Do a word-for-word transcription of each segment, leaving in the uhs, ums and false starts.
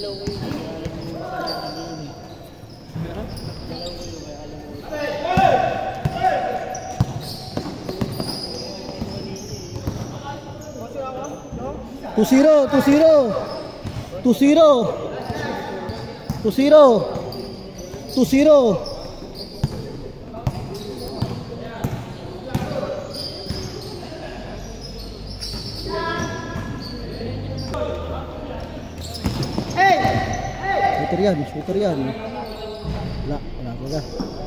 two zero, two zero, two zero, two zero, two zero. Shooter yan, shooter yan. Wala, wala, wala.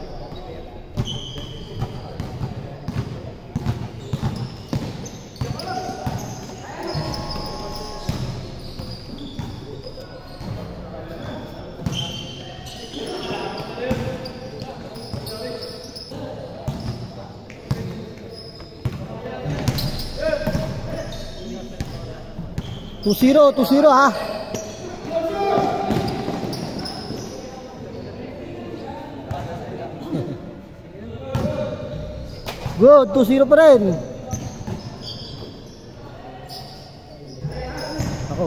two zero, two zero ah. Good, two zero pa rin. Ako.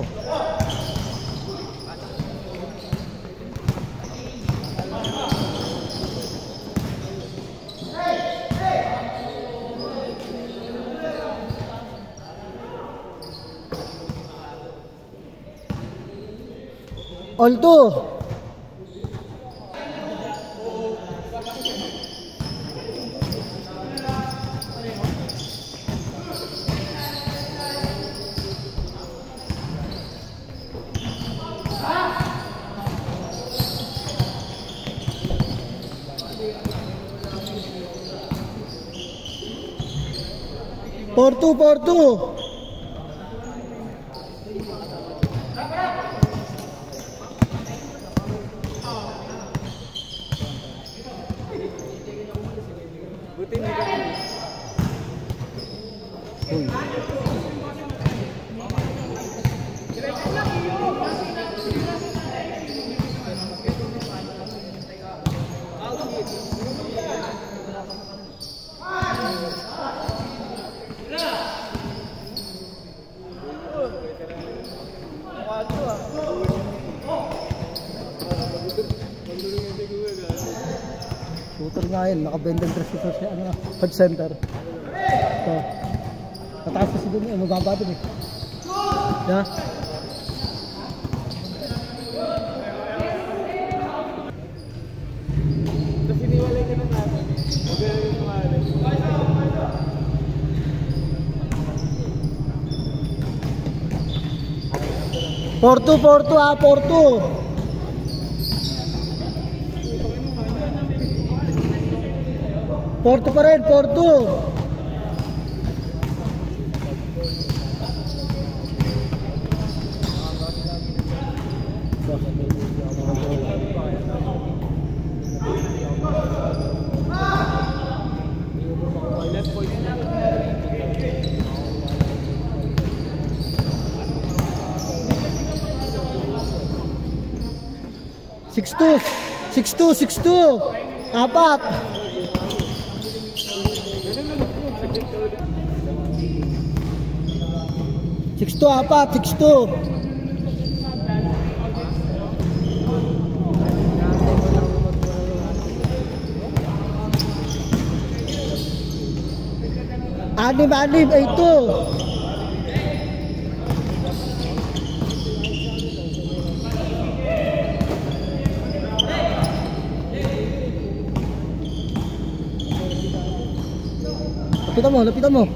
All two. Four two, four two. Shooter nga yun, naka-bended dress ito siya, ano, head center. Ito. Pataas kasi dun yun, mababa dun eh. Yeah. Tapos iniwalay ka na natin. Magaling yung tumalay. four two, four two ah, four two. four two pa rin, four two. six two, six two, six two. Apat. six two, apat, six two. Anim, anim, eight two. Lapitan mo, lapitan mo.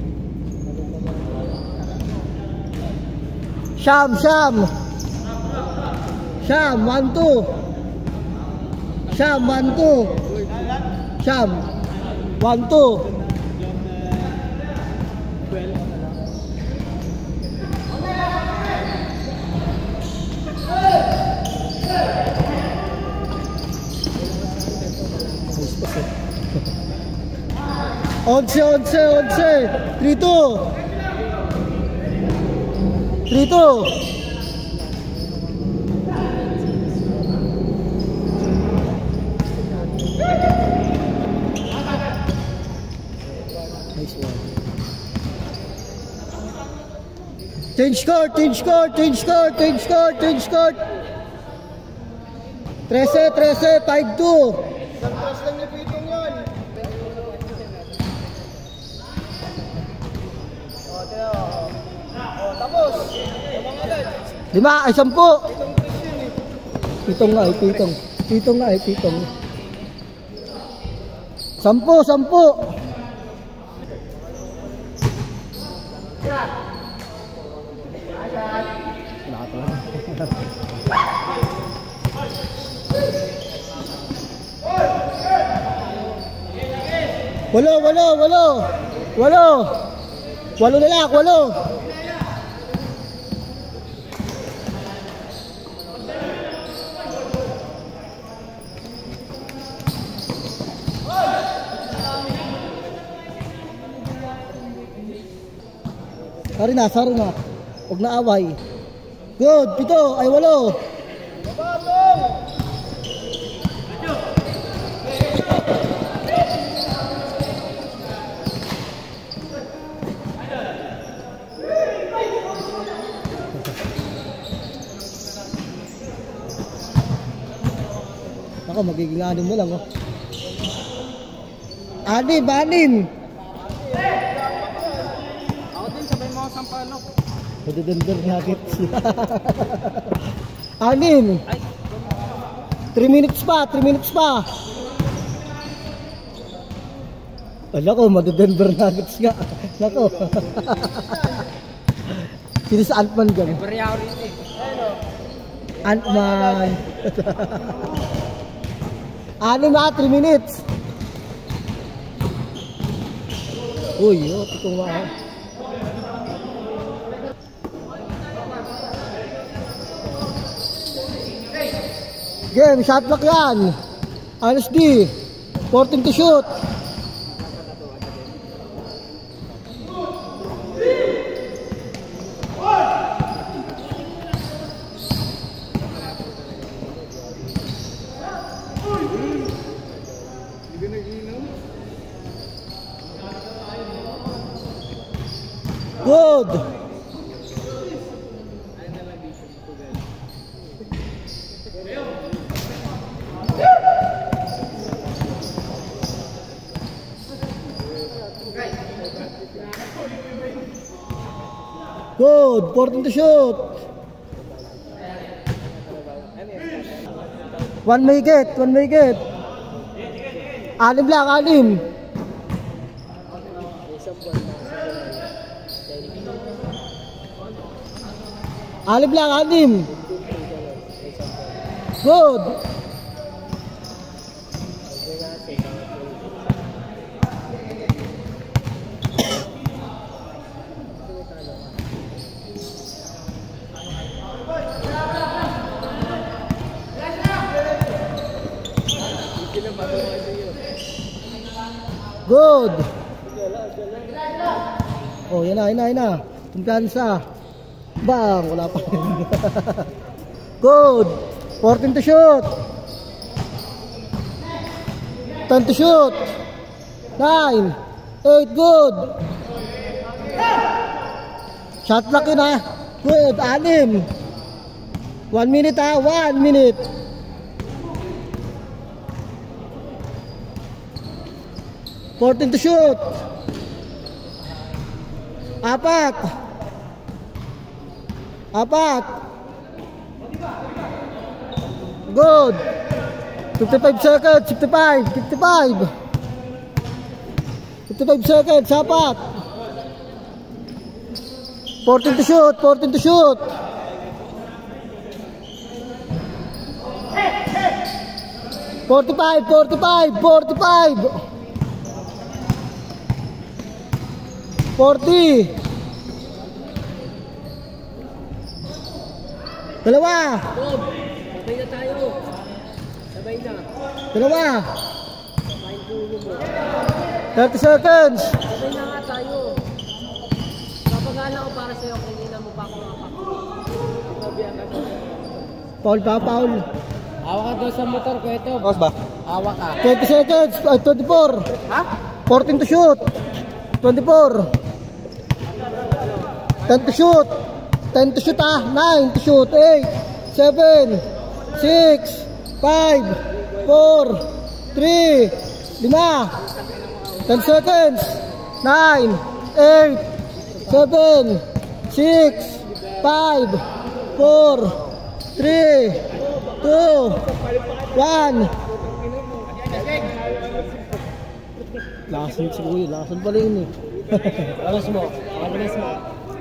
Syam, Syam. Syam, one two. Syam, one two. Syam, one two. Onse, onse, onse. Three two. Three two. Nice one. Change court, change court, change court, change court, change court. thirteen, thirteen, five two. Isang press lang ni Pitong yun. O, tiyo. O, tapos. Lamang agad. Lima, ay sampu. Pitong press yun eh. Pitong nga, ay pitong. Pitong nga, ay pitong. Sampu, sampu. Walo, walo, walo. Walo. Walo na lang, walo. Sorry na, sorry na. Huwag na away. Good, pito, ay walo. Ako, magiging anim mo lang, oh. Anim, anim. Ako din, sabay mo sa palo. Madadandar nuggets. Anim. three minutes pa, three minutes pa. Ala ko, madadandar nuggets nga. Nako. Sino sa Ant-Man dyan? Priority. Ant-Man. Anim na, three minutes. Uy, oh, itong mga. Game, shot block yan. R S D. fourteen to shoot. Good. Good. fourteen to shoot. One may get. One may get. Anim lang. Anim. Anim lang. Anim. Good. Good. Oh, yan na, yan na, yan na. Kumpiyansa. Bang, wala pa. Good. fourteen to shoot. ten to shoot. nine. eight, good. Shot clock yun ha. Good, anim. one minute ha, one minute. fourteen to shoot. Apat. Apat. Good. fifty-five seconds. fifty-five. fifty-five. fifty-five seconds. Apat. fourteen to shoot. fourteen to shoot. forty-five. forty-five. forty-five. forty. Dalawa. Sabay na tayo. Sabay na. Dalawa. Sabay dulo mo. thirty seconds. Sabay na nga tayo. Papagala ko para sa'yo. Kanina mo pa ako nakapak. Paul pa, Paul. Awa ka doon sa motor ko ito. Boss ba? Awa ka. twenty seconds. Uh, twenty-four. Ha? fourteen to shoot. twenty-four. ten to shoot. ten to shoot ah. nine to shoot. eight. seven. six. five, four, three, lima, ten seconds, nine, eight, seven, six, five, four, three, two, one. Lakas nito si Kuya, lakas pala yun eh. Alas mo, alas mo.